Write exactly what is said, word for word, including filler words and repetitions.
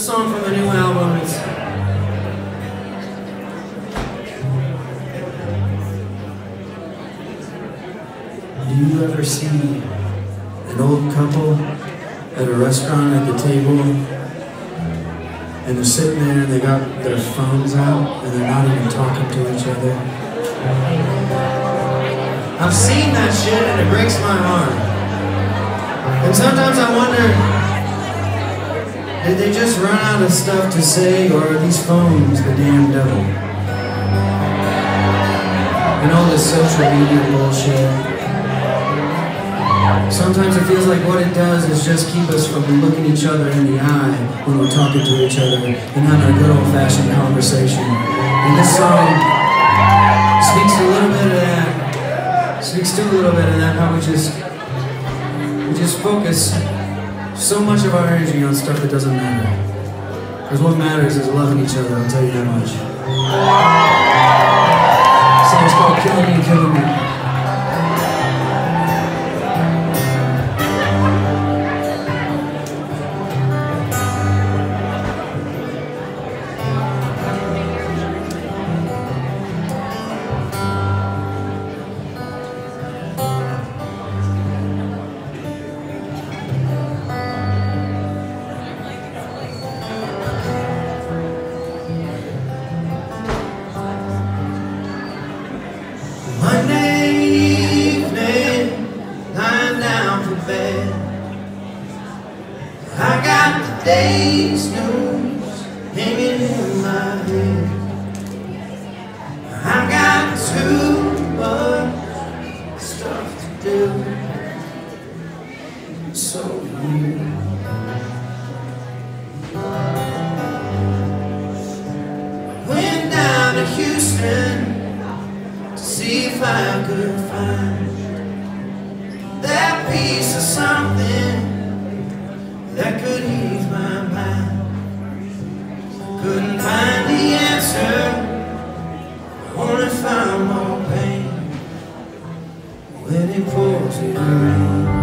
song from the new album. It's Do you ever see an old couple at a restaurant at the table, and they're sitting there and they got their phones out and they're not even talking to each other? I've seen that shit and it breaks my heart. And sometimes I wonder, did they just run out of stuff to say, or are these phones the damn devil? And all this social media bullshit. Sometimes it feels like what it does is just keep us from looking each other in the eye when we're talking to each other and having a good old-fashioned conversation. And this song speaks to a little bit of that. Speaks to a little bit of that, how we just we just focus so much of our energy on stuff that doesn't matter. Because what matters is loving each other, I'll tell you that much. The song's called Killing Me, Killing Me. Monday evening, lying down for bed, I got the day's news hanging in my head. I got too much stuff to do, so you went down to Houston see if I could find that piece of something that could ease my mind. Couldn't find the answer, only found more pain when it pours in the rain.